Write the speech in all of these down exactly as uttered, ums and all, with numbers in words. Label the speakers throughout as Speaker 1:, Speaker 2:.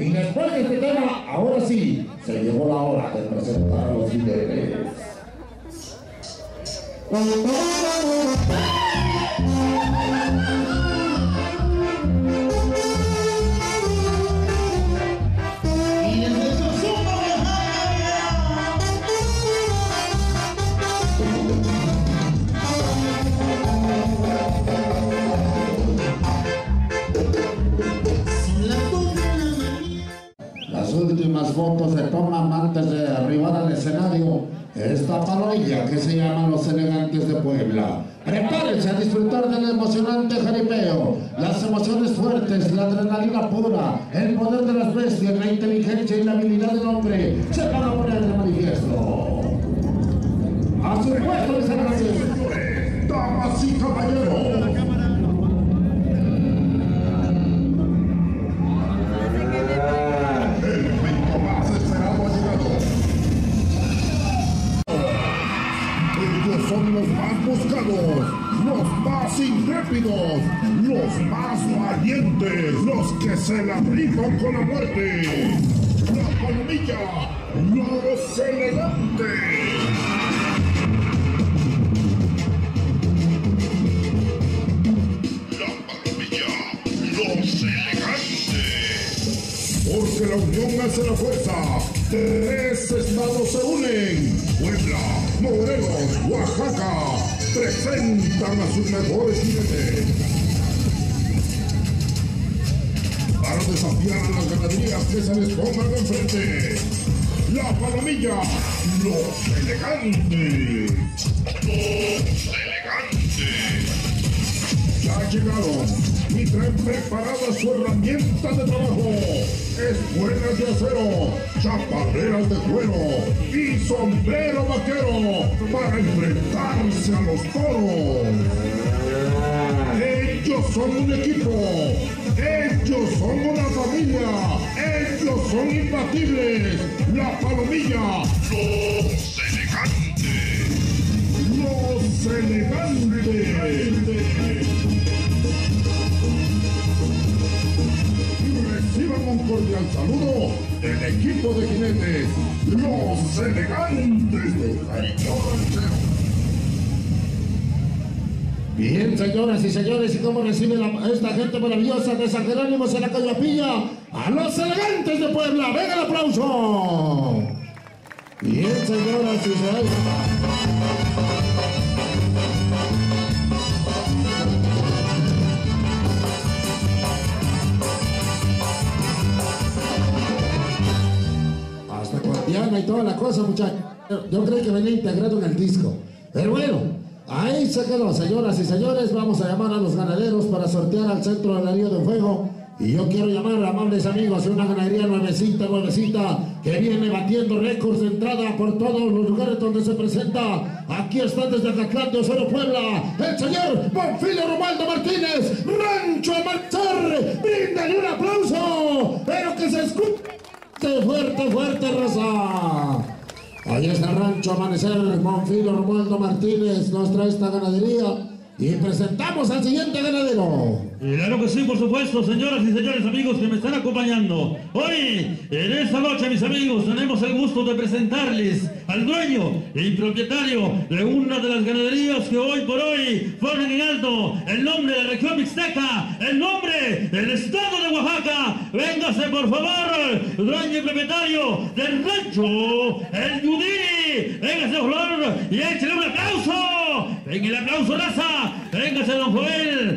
Speaker 1: Y después de este tema, ahora sí, se llegó la hora de presentar a los líderes. Las últimas fotos se toman antes de arribar al escenario. Esta parrilla que se llama Los Elegantes de Puebla. Prepárense a disfrutar del emocionante jaripeo, las emociones fuertes, la adrenalina pura, el poder de las bestias, la inteligencia y la habilidad del hombre se van a poner de manifiesto. A su puesto de señores, damas y caballeros. Son los más buscados, los más intrépidos, los más valientes, los que se la rifan con la muerte. La Palomilla, los Elegantes. La Palomilla, los Elegantes. Porque la unión hace la fuerza. Tres estados se unen. Puebla, Morelos, Oaxaca presentan a sus mejores jinetes para desafiar a las ganaderías que se les pongan enfrente. La Palomilla, los Elegantes. Los Elegantes. Ya llegaron y traen preparada su herramienta de trabajo. Espuelas de acero, chaparreras de cuero y sombrero vaquero para enfrentarse a los toros. Ellos son un equipo, ellos son una familia, ellos son imbatibles. La Palomilla, los Elegantes. Los Elegantes. Reciban un cordial saludo del equipo de jinetes, los Elegantes de Jaripeo. Bien, señoras y señores, ¿y cómo recibe la, esta gente maravillosa de San Jerónimo en la Coyapilla a los Elegantes de Puebla? ¡Venga el aplauso! Bien, señoras y señores. Y toda la cosa, muchachos. Yo creo que venía integrado en el disco. Pero bueno, ahí se quedó, señoras y señores. Vamos a llamar a los ganaderos para sortear al centro del Río de Fuego. Y yo quiero llamar a amables amigos de una ganadería nuevecita, nuevecita, que viene batiendo récords de entrada por todos los lugares donde se presenta. Aquí está desde Acatlán de Osoro, Puebla, el señor Bonfilio Romualdo Martínez, Rancho Amanecer. Bríndale un aplauso, pero que se escuche. Fuerte, fuerte, raza. Ahí está el Rancho Amanecer, Bonfilio Romualdo Martínez nos trae esta ganadería. Y presentamos al siguiente ganadero.
Speaker 2: Claro que sí, por supuesto, señoras y señores amigos que me están acompañando. Hoy, en esta noche, mis amigos, tenemos el gusto de presentarles al dueño y propietario de una de las ganaderías que hoy por hoy ponen en alto el nombre de la región mixteca, el nombre del estado de Oaxaca. Véngase, por favor, dueño y propietario del rancho, el Yudini. Véngase, por favor, y échale un aplauso. Venga el aplauso, raza. Véngase, don Joel.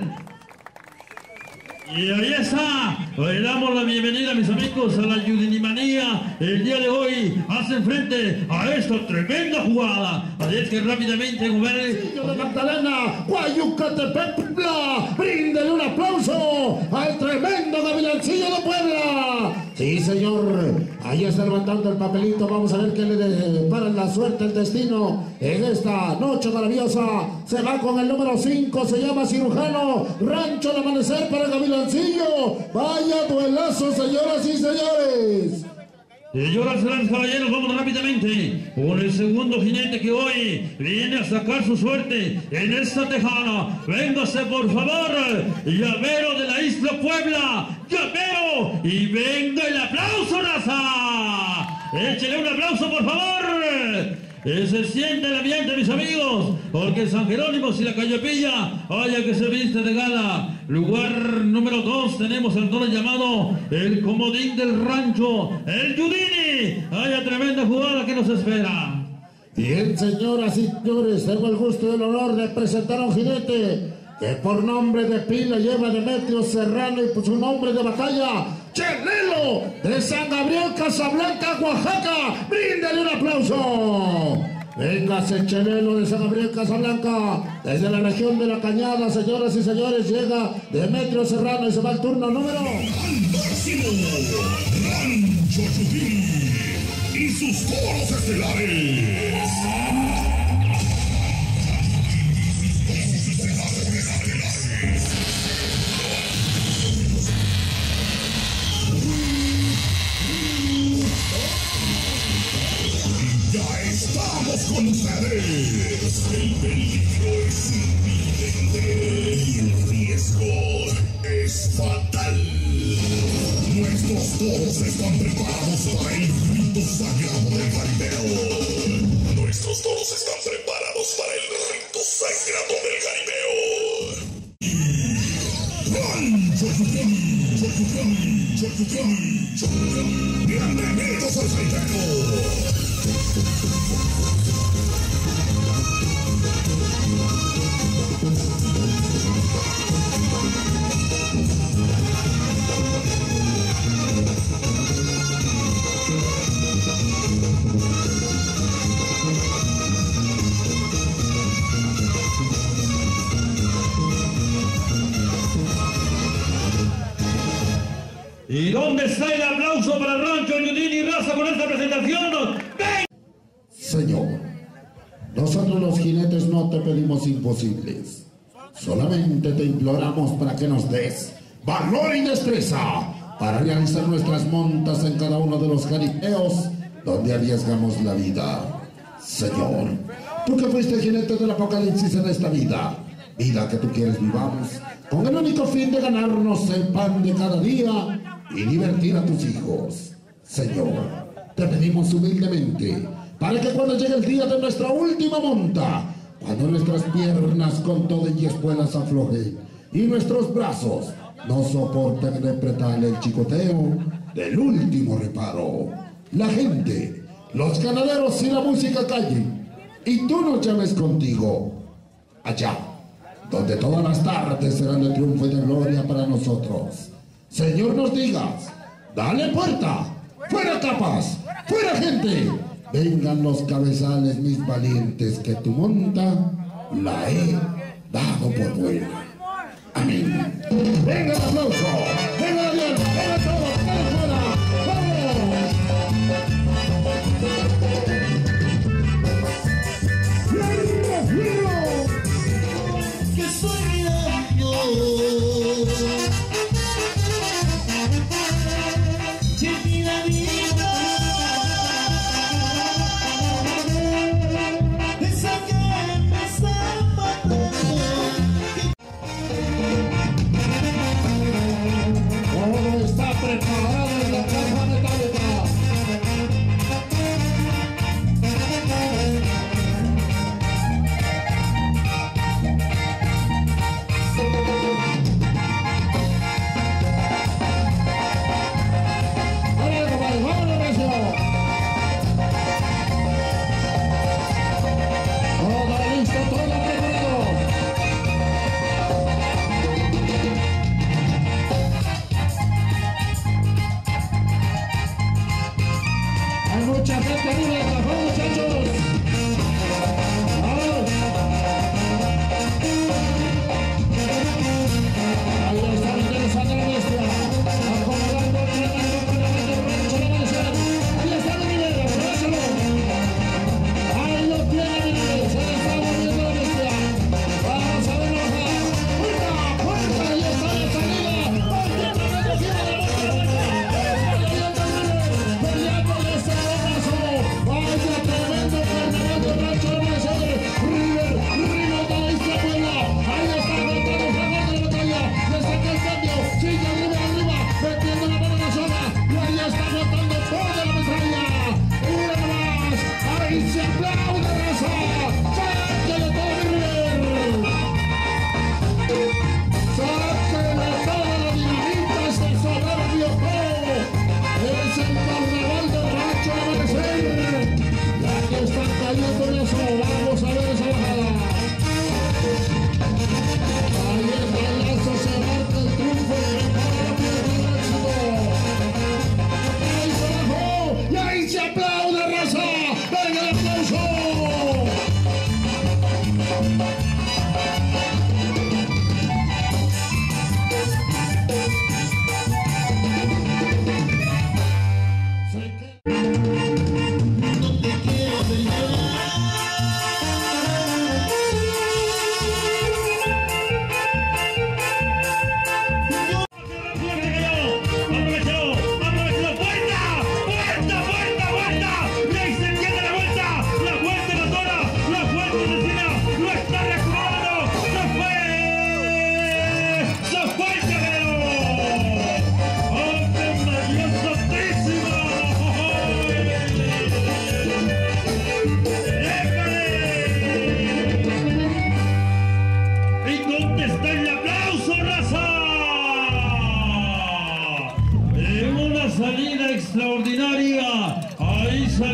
Speaker 2: Y ahí está, le damos la bienvenida, mis amigos, a la Yudinimanía. El día de hoy hacen frente a esta tremenda jugada. Así es que rápidamente,
Speaker 1: Señor de Magdalena, Guayucatepec, Puebla, bríndele un aplauso al tremendo Gavilancillo de Puebla. Sí, señor, ahí está levantando el papelito. Vamos a ver qué le depara la suerte, el destino en esta noche maravillosa. Se va con el número cinco, se llama Cirujano, Rancho al Amanecer para Gavilancillo. Vaya duelazo, señoras y señores.
Speaker 2: Señoras y caballeros, vamos rápidamente por el segundo jinete que hoy viene a sacar su suerte en esta tejana. Véngase, por favor, Llavero de la Isla Puebla. Llavero y venga el aplauso, raza. Échele un aplauso, por favor. Eh, se siente el ambiente, mis amigos, porque San Jerónimo y la Cayopilla, vaya que se viste de gala. Lugar número dos, tenemos el toro llamado el comodín del rancho, el Yudini. Vaya tremenda jugada que nos espera.
Speaker 1: Bien, señoras y señores, tengo el gusto y el honor de presentar a un jinete que por nombre de pila lleva Demetrio Serrano y por su nombre de batalla, Chelelo de San Gabriel, Casablanca, Oaxaca. ¡Bríndale un aplauso! Véngase, Chelelo de San Gabriel, Casablanca, desde la región de La Cañada, señoras y señores, llega Demetrio Serrano y se va al turno número...
Speaker 3: Máximo Rancho Yudini y sus coros estelares. Estamos con ustedes. El peligro es inminente y el riesgo es fatal. Nuestros toros están preparados para el rito sagrado del jaripeo. Nuestros toros están preparados para el rito sagrado del jaripeo. ¡Rancho Yudini! ¡Rancho Yudini! ¡Bienvenidos al jaripeo!
Speaker 2: ¿Y dónde está el aplauso para Rancho Yudini, raza, con esta presentación? ¡Ven!
Speaker 1: Señor, nosotros los jinetes no te pedimos imposibles. Solamente te imploramos para que nos des valor y destreza para realizar nuestras montas en cada uno de los jaripeos donde arriesgamos la vida. Señor, tú que fuiste jinete del apocalipsis en esta vida, vida que tú quieres vivamos, con el único fin de ganarnos el pan de cada día y divertir a tus hijos. Señor, te pedimos humildemente para que cuando llegue el día de nuestra última monta, cuando nuestras piernas con todo y espuelas aflojen y nuestros brazos no soporten repretar el chicoteo del último reparo, la gente, los ganaderos y la música callen y tú nos llames contigo allá, donde todas las tardes serán de triunfo y de gloria para nosotros. Señor, nos digas, dale puerta, fuera capas, fuera gente, vengan los cabezales mis valientes, que tu monta la he dado por buena. Amén. Venga el aplauso, venga bien, venga todo, venga fuera, vamos. ¡Fierro, fierro!
Speaker 4: Que estoy mirando.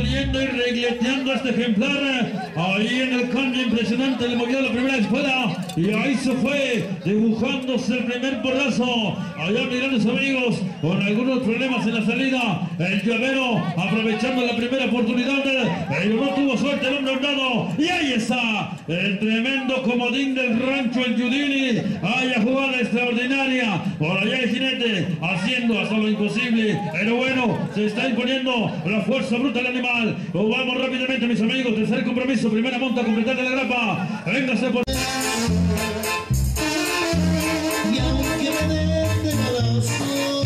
Speaker 2: moviendo y regleteando a este ejemplar. Ahí en el cambio impresionante le movió la primera espuela y ahí se fue dibujándose el primer porrazo. Allá mirando sus amigos con algunos problemas en la salida. El llavero aprovechando la primera oportunidad, pero no tuvo suerte el hombre honrado. Y ahí está el tremendo comodín del rancho en Yudini. Haya jugada extraordinaria. Por allá el jinete haciendo hasta lo imposible. Pero bueno, se está imponiendo la fuerza bruta del animal. Vamos rápidamente, mis amigos. Tercer compromiso, primera monta, completar de la grapa. Véngase por...
Speaker 4: Y aunque me den de balazos,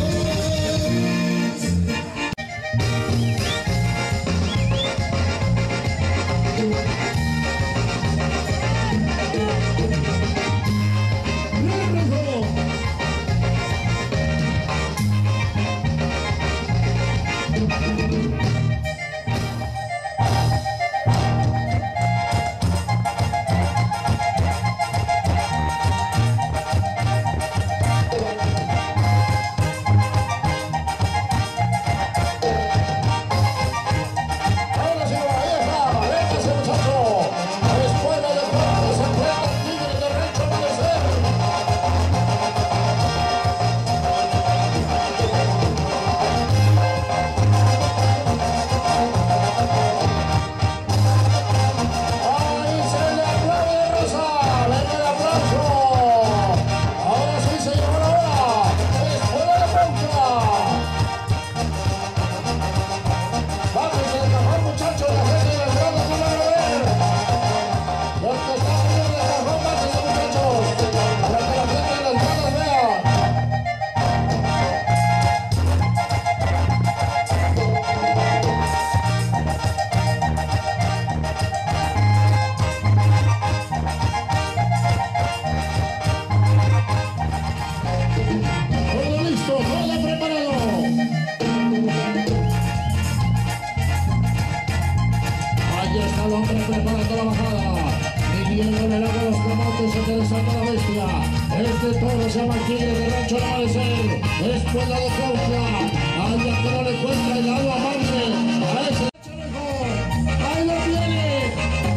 Speaker 1: preparando la bajada, midiendo el agua de los camotes, interesando a la bestia. Este toro se llama el Tigre de Rancho al Amanecer, espuela de Cuautla, allá que no le cuenta el agua amable, a ese chaleco, ahí lo tiene.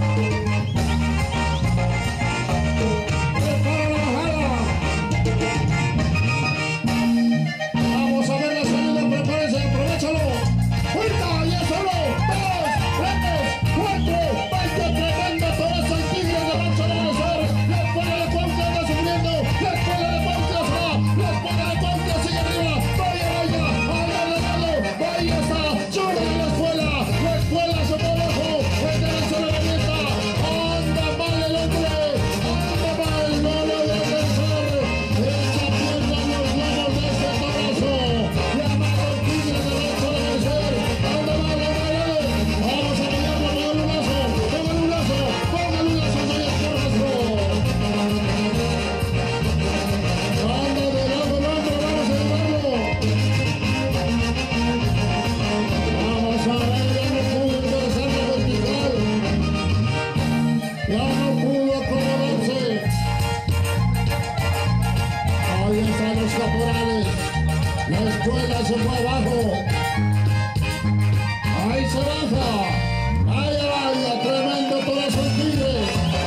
Speaker 1: Prepara la bajada. Vamos a ver la salida, prepárense, aprovechalo. ¡Cuenta! ¡Ya solo! ¡Dos! ¡Tres! ¡Cuatro! ¡Vaya tremenda toraza el Tigre de Rancho al Amanecer! ¡La escuela de Cuautla anda subiendo! ¡La escuela de Cuautla se va! ¡La escuela de Cuautla sigue arriba! ¡Vaya, vaya! ¡Allá de lado! ¡Vaya está! ¡Sube la escuela! ¡La escuela se va abajo! ¡El derecho de la meta! ¡Anda mal el hombre! ¡Anda mal! ¡No lo voy a pensar! ¡Echa pierna a los lomos de este torazo! ¡Llamado el Tigre de Rancho al Amanecer! ¡Anda mal, anda mal! ¡Vamos a pillarlo! ¡Póngale un lazo! ¡Póngale un lazo! ¡Póngale un lazo! ¡Soy el torazo! ¡Anda de lado al hombro! ¡Vamos a llevarlo! Vamos a ver, ya no pudo interesarse vertical. Ya no pudo acomodarse. Ahí están los caporales. La escuela se fue abajo. Ahí se baja. Vaya, vaya, tremendo torazo el Tigre.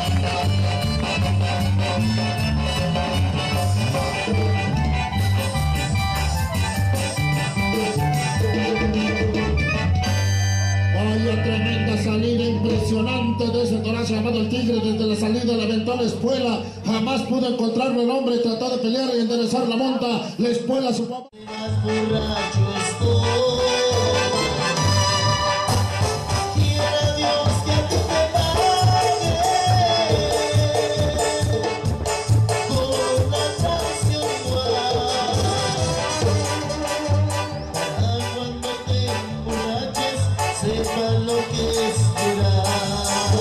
Speaker 1: Vaya tremenda salida impresionante de ese torazo llamado el Tigre. Desde la salida le aventó la espuela. Jamás pudo encontrarlo el hombre. Trató de pelear y enderezar la monta. La espuela su papá.
Speaker 4: más borracho estoy. Quiera Dios que a ti te pague con una canción igual. Para cuando te emborraches sepas lo que es llorar.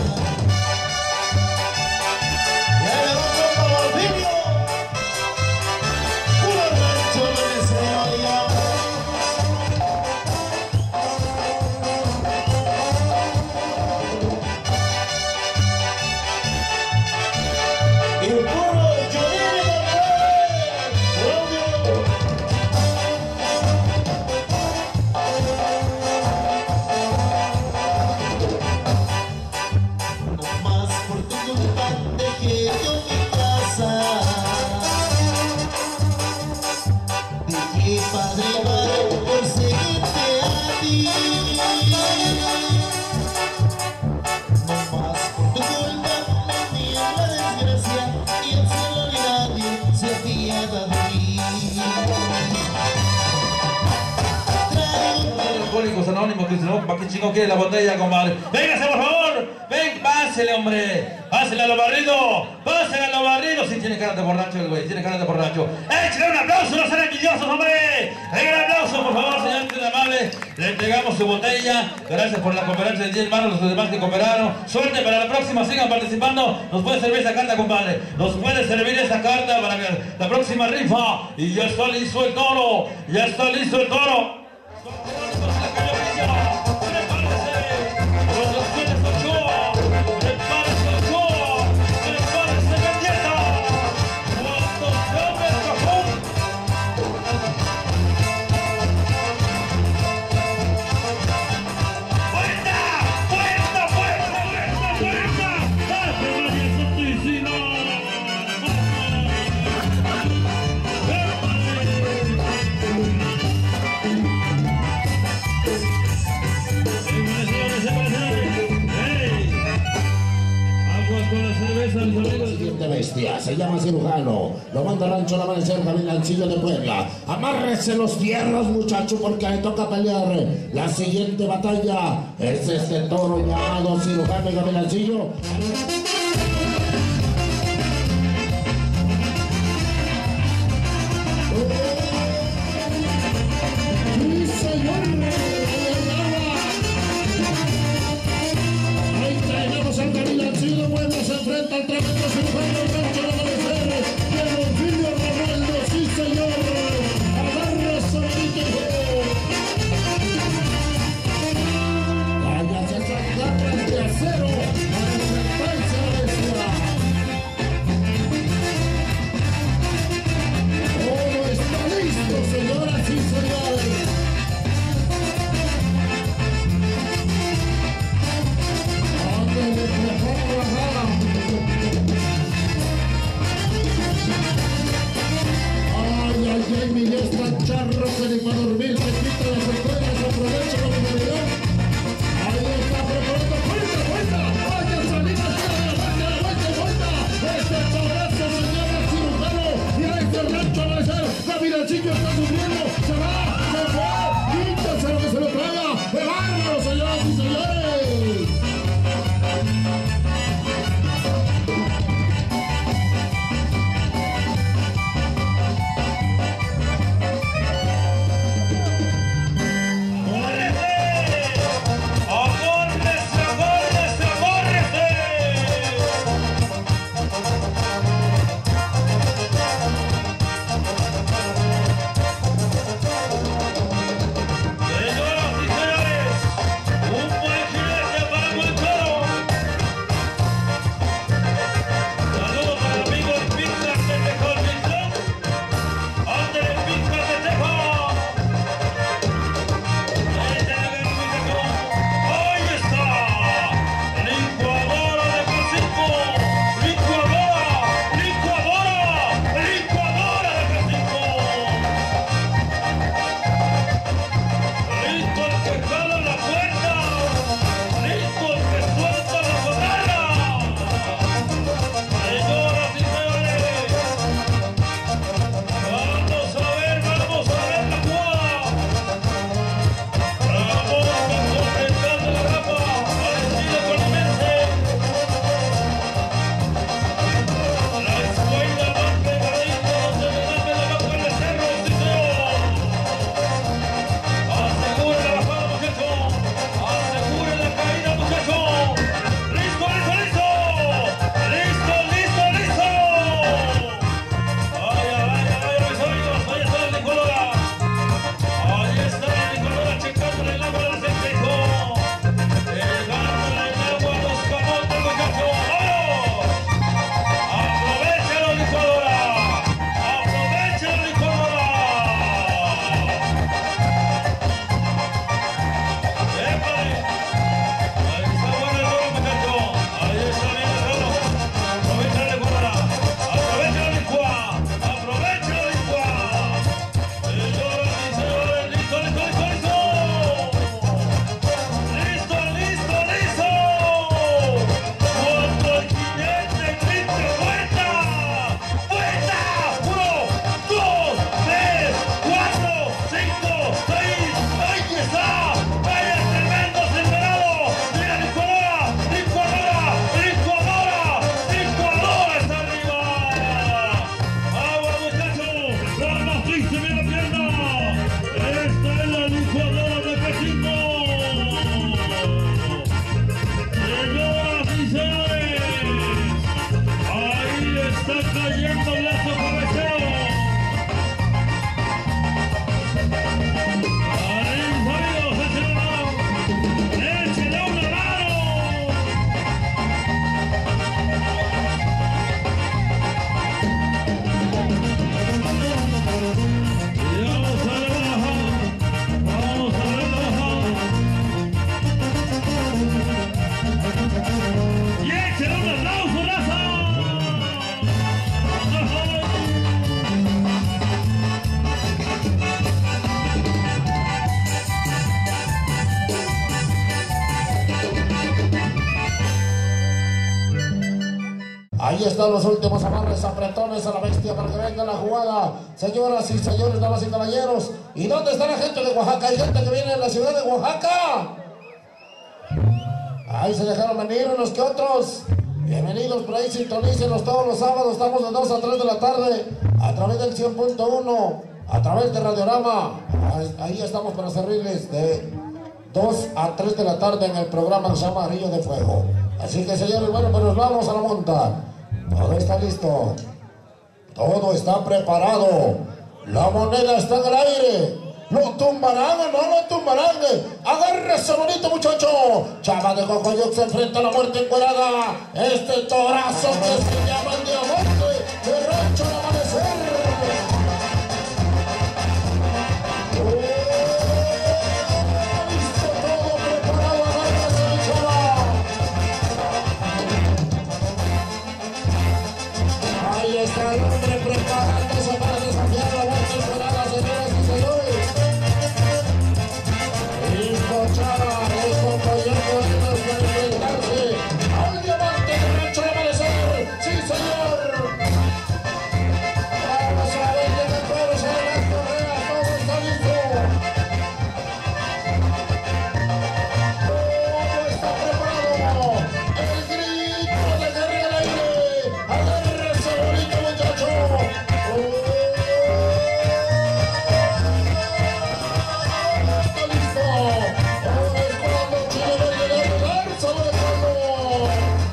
Speaker 4: Ya le vamos a Balbinio. Puro rancho me deseo ya. se apiada de mí.
Speaker 2: Alcohólicos Anónimos, que no, ¿para qué chingo quiere la botella, compadre? ¡Véngase, por favor! ¡Ven, pásele, hombre! ¡Pásele a lo barrido! ¡Pásele a lo barrido! Sí, tiene cara de borracho el güey, tiene cara de borracho. ¡Échale un aplauso, no sean envidiosos, hombre! ¡Venga, un aplauso, por favor, señor de amable! Le entregamos su botella. Gracias por la cooperación de diez manos, los demás que cooperaron. Suerte para la próxima, sigan participando. Nos puede servir esta carta, compadre. Nos puede servir esta carta para la próxima rifa. Y ya está listo el toro. Ya está listo el toro.
Speaker 1: Siguiente bestia, se llama Cirujano, lo manda Rancho al Amanecer, Gavilancillo de Puebla. Amárrese los fierros, muchacho, porque le toca pelear. La siguiente batalla es este toro llamado Cirujano y Gavilancillo. ¡Sí, señor! Ahí tenemos al Gavilancillo de Puebla, se enfrenta al tremendo Cirujano del Rancho al Amanecer y el Bonfilio Ronaldo. ¡Sí, señor! ¡Agárrese, bonito! ¡Váyase esas garras de acero para enfrentarse a la bestia! ¡Todo está listo, señoras y señores! ¡Ándale, prepara la rara! Ay, ay, ay, mi Dios, tan charro que ni para dormir se quita las estrellas, aprovecha la oportunidad. Ahí está preparando, ¡vuelta, vuelta! ¡Vaya salida, vuelta, vuelta, vuelta! Este torazo, señora Cirujano, y a este Rancho al Amanecer, Gavilancillo está sufriendo, se va, se fue, quítase lo que se lo traiga, ¡qué bárbaro, señoras y señores! Ahí están los últimos amarres apretones a la bestia para que venga la jugada. Señoras y señores, damas y caballeros. ¿Y dónde está la gente de Oaxaca? Hay gente que viene de la ciudad de Oaxaca. Ahí se dejaron venir unos que otros. Bienvenidos, por ahí sintonícenos todos los sábados. Estamos de dos a tres de la tarde a través del cien punto uno, a través de Radiorama. Ahí estamos para servirles de dos a tres de la tarde en el programa que se llama Río de Fuego. Así que, señores, bueno, pues nos vamos a la monta. Todo está listo. Todo está preparado. La moneda está en el aire. ¿Lo tumbarán o no lo tumbarán? Agárrese bonito, muchacho. Chava de Cocoyoc se enfrenta a la muerte encuerada. Este torazo que se llama el Diamante de Rancho al Amanecer. Está el hombre preparándose para desafiar la muerte esperada, señoras y señores. Listo, Chava, el compañero Buenos para enfrentarse al Diamante de Rancho al Amanecer. ¡Sí, señor! Vamos a ver de qué cuero se ve las correas, todo está listo. Todo está preparado. El grito de guerra al aire. Agárrese bonito, muchacho. Oh, está listo. Ahora es cuando Chile Verde debe darse al balón.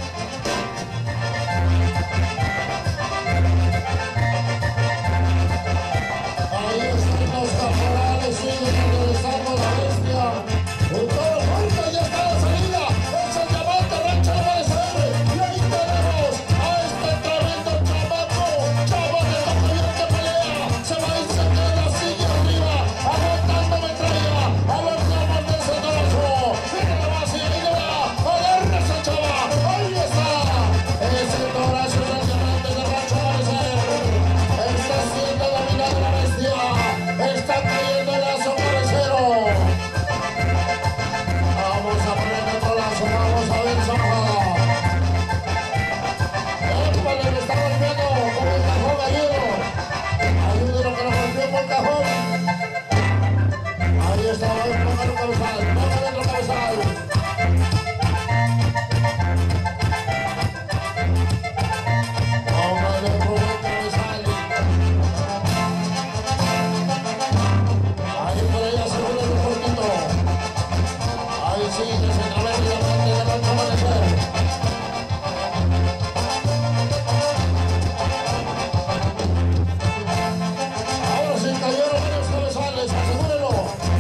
Speaker 1: Ahí están los caporales, siguen regresando la bestia. Un toro fuerte, ya está la salida. Es el Diamante Rancho al Amanecer. Y ahí tenemos a este tremendo chamaco. Chava de Cocoyoc que pelea. Se va y se queda, sigue arriba, aguantando metralla a los lomos de ese torazo. Mira la base, ahí le va. Agárrese, Chava. Ahí está. Ese torazo es el Diamante de Rancho al Amanecer. Está siendo dominada la bestia. Está cayendo el lazo amarecero. Vamos a poner otro lazo, vamos a ver, Zanja. Épale, le está golpeando con el cajón, ayudo. Ayúdelo que lo golpeó con el cajón. Ahí está, voy a poner un cabezal, vamos a ver otro cabezal. Vamos a ver otro buen cabezal. Ahí por ahí asegura un poquito. Ahí sí, que se atreve el Diamante de Rancho al Amanecer. Ahora sí cayeron varios cabezales, asegúrelo.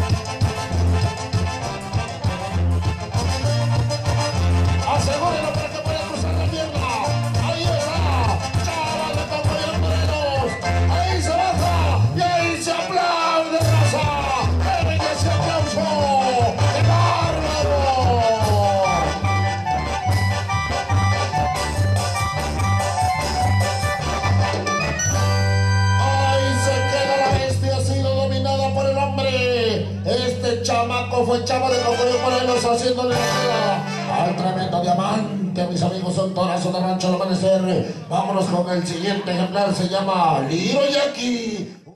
Speaker 1: Asegúrelo para que pueda cruzar la pierna. Ahí está. Chava de Cocoyoc Morelos. Ahí se baja. Y ahí se aplaude, raza. ¡Qué venga ese aplauso! ¡Qué bárbaro! Ahí se queda la bestia, ha sido dominada por el hombre. Este chamaco fue Chava de Cocoyoc Morelos haciéndole la queda al tremendo Diamante. Mis amigos, son torazos de Rancho al Amanecer. Vámonos con el siguiente ejemplar, se llama Liro Yaqui.